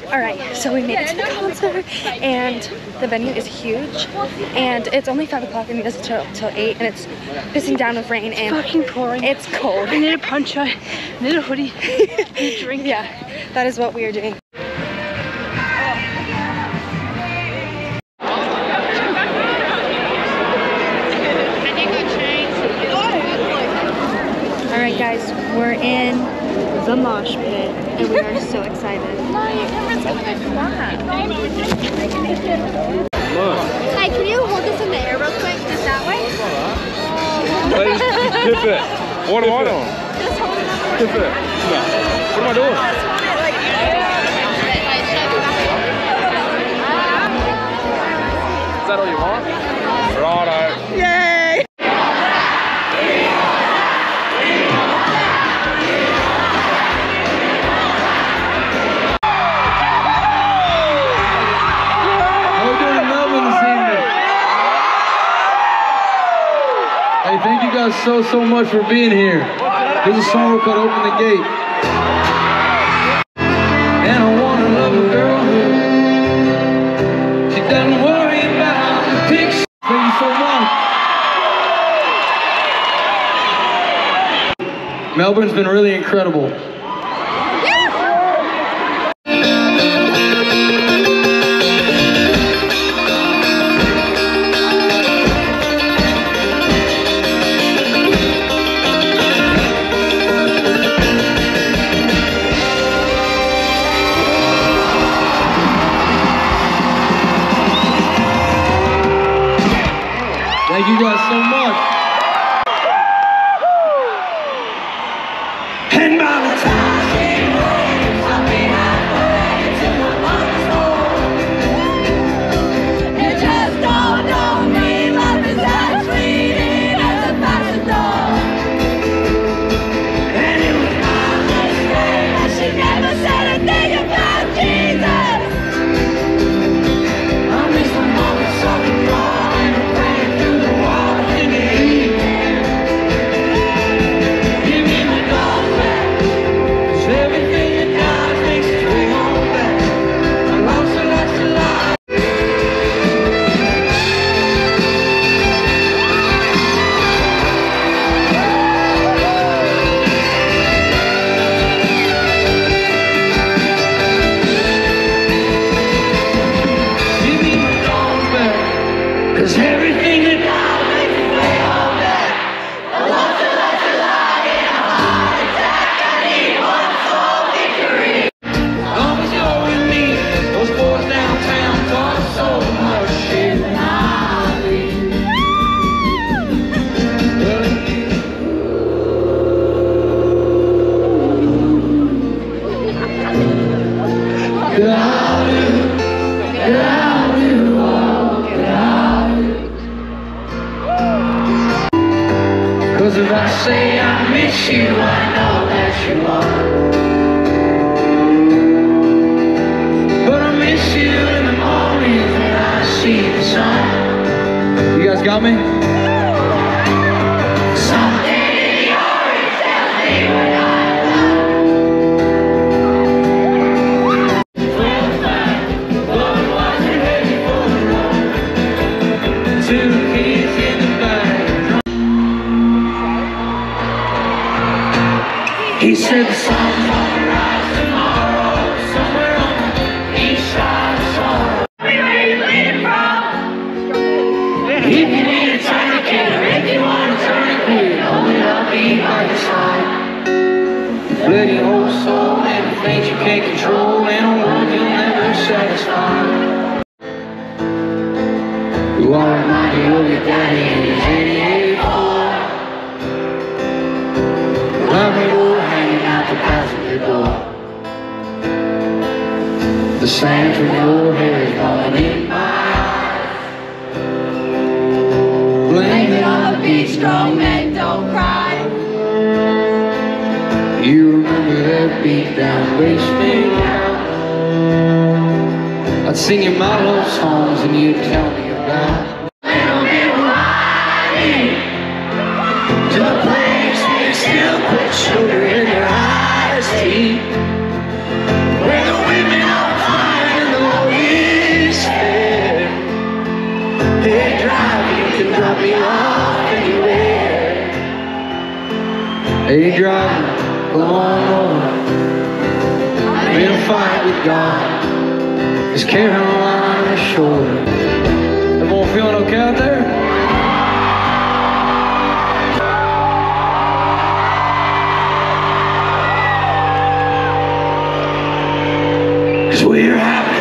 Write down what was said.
Alright, so we made it to the concert, and the venue is huge, and it's only 5 o'clock and it doesn't till 8, and it's pissing down with rain, and it's fucking pouring. It's cold. I need a poncho, I need a hoodie, I need a drink. Yeah, that is what we are doing. Alright guys, we're in the mosh pit, and we are so excited. No, your camera's gonna go flat. Hey, can you hold this in the air real quick, just that way? Tip it. What am I doing? Just hold it up. Tip it. No. What am I doing? Is that all you want? Righto. Yay! Hey, thank you guys so much for being here. There's a song called Open the Gate. And I wanna love a girl. She doesn't worry about the picture. Thank you so much. Melbourne's been really incredible. Thank you guys so much. And by the time she waves, I'll be halfway to my mother's home. You just don't know me, love is as fleeting as a passing dog. And it was my mistake that she never said a thing about Jesus. I miss my mama's southern drawl. Cause everything that God makes me way all that. I want to let you lie in a heart attack. I need one soul victory. As long as you're with me, those boys downtown talk so much shit. And I'll leave. Cause if I say I miss you, I know that you are. But I miss you in the morning when I see the sun. You guys got me? Something in the orange tells me when I'm well fine, but it wasn't ready for the road. 2 kids in the back. He said the sun's gonna rise tomorrow, somewhere on the east side of sorrow. Where you bleeding from? If you need a tourniquet or if you want a tourniquet, know that I'll be by your side. Let your whole soul and the things you can't control, and a world you'll never satisfy. You are reminded of your daddy and his 88 Ford. The passenger door. The sand from your hair is falling in my eyes. Blame it on the beach, strong men don't cry. You remember that beat down basement house? I'd sing you my love songs and you'd tell me about little bit whining to the place where you still put sugar in your eyes. Where the women are Hey driver, pull on over. I'm in a fight with God. It's Carolina shoulder. Everyone feeling okay out there? Cause we're happy.